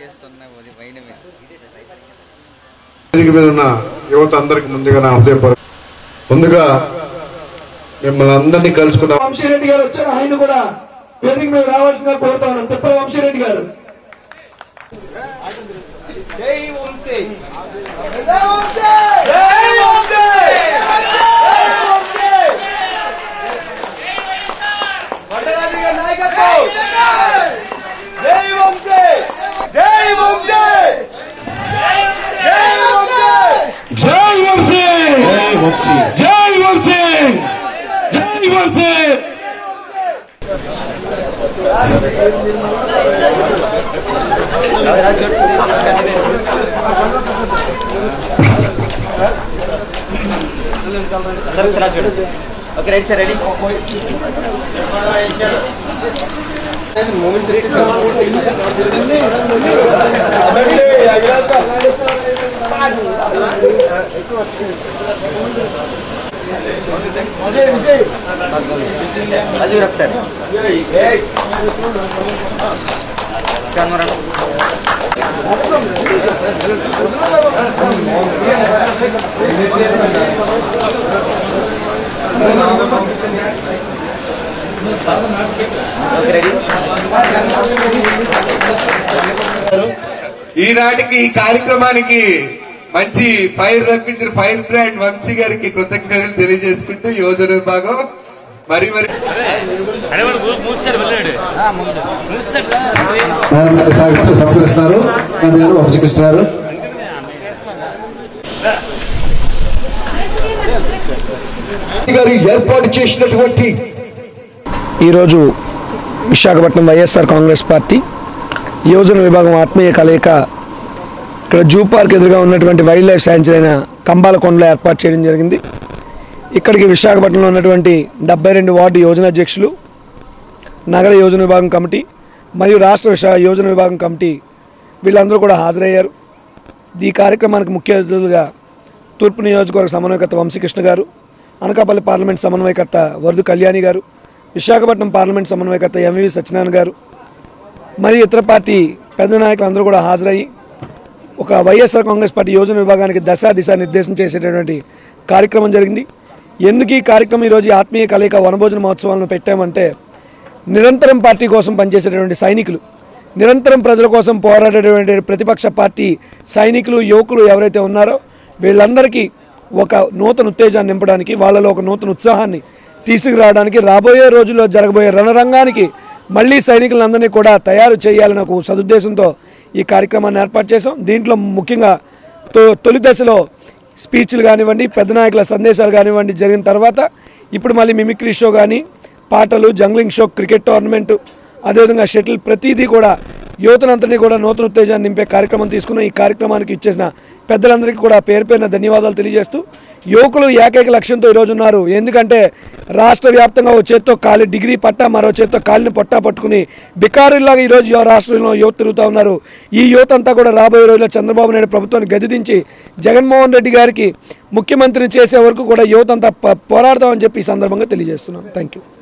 యువత అందరికి ముందుగా నా ముందుగా మిమ్మల్ని అందరినీ కలుసుకున్నా. వంశీరెడ్డి గారు వచ్చారు, ఆయన కూడా వేదిక మీద రావాల్సిందిగా కోరుతా ఉన్నాను. తిప్పల వంశీరెడ్డి గారు. జై వంశీ, జై వంశీ, జై Vamsi. Okay right sir, ready. అది సార్ కెమెరా ఈనాటికి ఈ కార్యక్రమానికి మంచి ఫైర్ రప్పించిన ఫైర్ బ్రాండ్ వంశీ గారికి కృతజ్ఞతలు తెలియజేసుకుంటూ యోజన విభాగం మరి సత్కరిస్తున్నారు వంశీకృష్ణ గారు. ఏర్పాటు చేసినటువంటి ఈరోజు విశాఖపట్నం వైఎస్ఆర్ కాంగ్రెస్ పార్టీ యువజన విభాగం ఆత్మీయ కలయిక ఇక్కడ జూ పార్క్ ఎదురుగా ఉన్నటువంటి వైల్డ్ లైఫ్ శాంచురీ అయిన కంబాలకొండలో ఏర్పాటు చేయడం జరిగింది. ఇక్కడికి విశాఖపట్నంలో ఉన్నటువంటి 72 వార్డు యోజన అధ్యక్షులు, నగర యోజన విభాగం కమిటీ మరియు రాష్ట్ర యోజన విభాగం కమిటీ వీళ్ళందరూ కూడా హాజరయ్యారు. ఈ కార్యక్రమానికి ముఖ్య అతిథులుగా తూర్పు నియోజకవర్గ సమన్వయకర్త వంశీకృష్ణ గారు, అనకాపల్లి పార్లమెంట్ సమన్వయకర్త వరదు కళ్యాణి గారు, విశాఖపట్నం పార్లమెంట్ సమన్వయకర్త ఎంవి సత్యనారాయణ గారు మరియు ఇతర పార్టీ పెద్ద నాయకులు అందరూ కూడా హాజరయ్యి ఒక వైఎస్ఆర్ కాంగ్రెస్ పార్టీ యోజన విభాగానికి దిశా నిర్దేశం చేసేటటువంటి కార్యక్రమం జరిగింది. ఎందుకు ఈ కార్యక్రమం ఈరోజు ఆత్మీయ కలయిక వనభోజన మహోత్సవాలను పెట్టామంటే, నిరంతరం పార్టీ కోసం పనిచేసేటటువంటి సైనికులు, నిరంతరం ప్రజల కోసం పోరాడేటువంటి ప్రతిపక్ష పార్టీ సైనికులు, యువకులు ఎవరైతే ఉన్నారో వీళ్ళందరికీ ఒక నూతన ఉత్తేజాన్ని నింపడానికి, వాళ్ళలో ఒక నూతన ఉత్సాహాన్ని తీసుకురావడానికి, రాబోయే రోజుల్లో జరగబోయే రణరంగానికి మళ్ళీ సైనికులందరినీ కూడా తయారు చేయాలని ఒక సదుద్దేశంతో ఈ కార్యక్రమాన్ని ఏర్పాటు చేసాం. దీంట్లో ముఖ్యంగా తొలి దశలో స్పీచ్లు కానివ్వండి, పెద్ద నాయకుల సందేశాలు కానివ్వండి జరిగిన తర్వాత ఇప్పుడు మళ్ళీ మిమిక్రీ షో కానీ, పాటలు, జంగ్లింగ్ షో, క్రికెట్ టోర్నమెంటు, అదేవిధంగా షటిల్, ప్రతిదీ కూడా యువతనంతని కూడా నూతన ఉత్తేజాన్ని నింపే కార్యక్రమం తీసుకున్న ఈ కార్యక్రమానికి ఇచ్చేసిన పెద్దలందరికీ కూడా పేరు పేరున ధన్యవాదాలు తెలియజేస్తూ, యువకులు ఏకైక లక్ష్యంతో ఈరోజు ఉన్నారు. ఎందుకంటే రాష్ట్ర వ్యాప్తంగా ఓ చేత్తో కాలి డిగ్రీ పట్టా, మరో చేత్తో కాలిని పొట్టా పట్టుకుని బికారుల్లాగా ఈరోజు రాష్ట్రంలో యువత తిరుగుతూ ఉన్నారు. ఈ యువత అంతా కూడా రాబోయే రోజుల్లో చంద్రబాబు నాయుడు ప్రభుత్వాన్ని గదిదించి జగన్మోహన్ రెడ్డి గారికి ముఖ్యమంత్రిని చేసే వరకు కూడా యువత అంతా పోరాడతామని చెప్పి ఈ సందర్భంగా తెలియజేస్తున్నాను. Thank you.